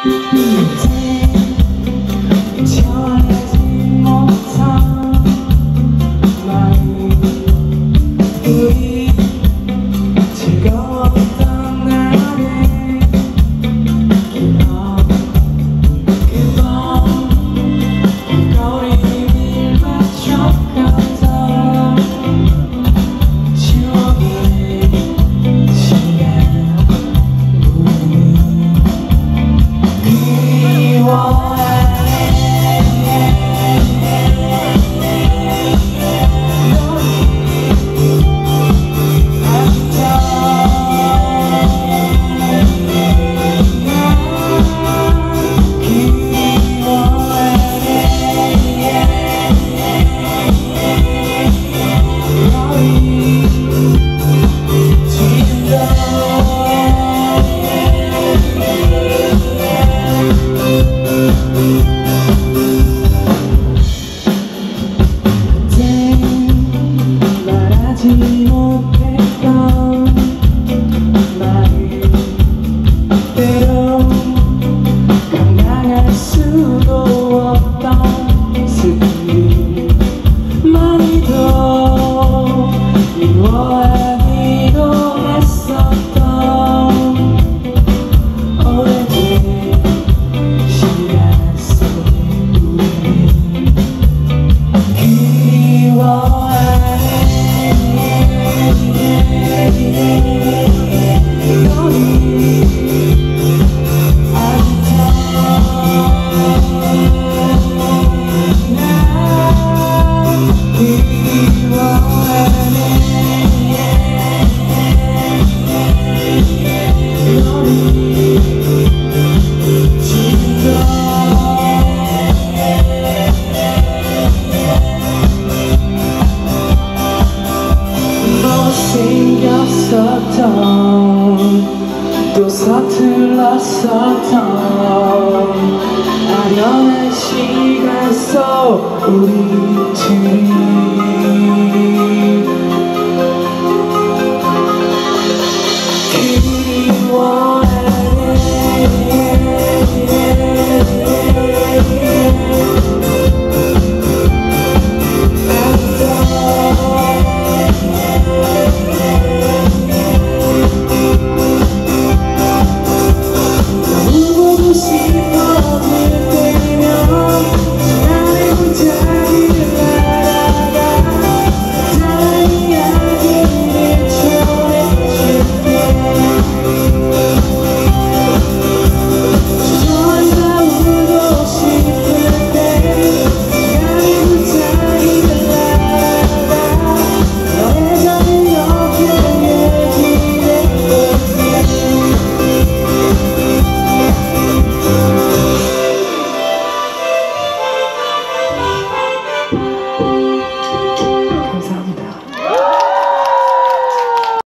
전하지 못한 마음 우리 즐거웠던 날의 기억 그밤 거리를 맞춰가서 추억의 시간 우리는 그리워해 말하지 못했던 말을 때론 감당할 수도 없던 슬픔이 많이 더 미워하기도 했었던 오래된 시간 속에 우리는 그리워하네. 또 서툴렀었던 아련한 시간 속 우리 둘이